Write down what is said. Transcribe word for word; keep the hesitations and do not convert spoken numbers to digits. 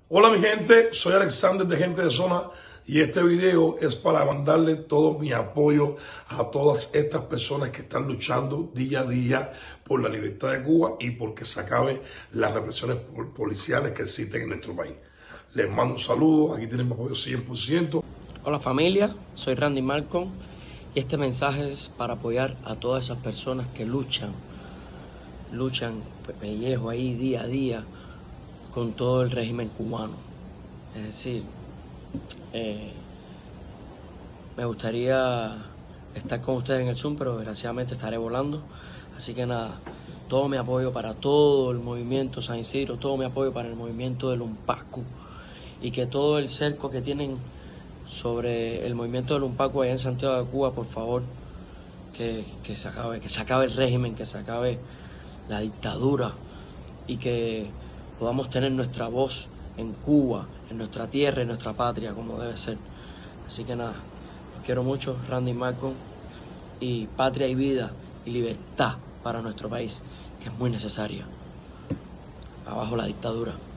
Hola mi gente, soy Alexander de Gente de Zona y este video es para mandarle todo mi apoyo a todas estas personas que están luchando día a día por la libertad de Cuba y porque se acabe las represiones policiales que existen en nuestro país. Les mando un saludo, aquí tienen mi apoyo cien por ciento. Hola familia, soy Randy Malcolm y este mensaje es para apoyar a todas esas personas que luchan, luchan pellejo ahí día a día con todo el régimen cubano. Es decir, eh, me gustaría estar con ustedes en el Zoom, pero desgraciadamente estaré volando. Así que nada, todo mi apoyo para todo el movimiento San Isidro, todo mi apoyo para el movimiento del Lumpacu, y que todo el cerco que tienen sobre el movimiento del Lumpacu allá en Santiago de Cuba, por favor, que, que se acabe, que se acabe el régimen, que se acabe la dictadura y que podamos tener nuestra voz en Cuba, en nuestra tierra, en nuestra patria, como debe ser. Así que nada, los quiero mucho, Randy Malcolm, y patria y vida y libertad para nuestro país, que es muy necesaria. Abajo la dictadura.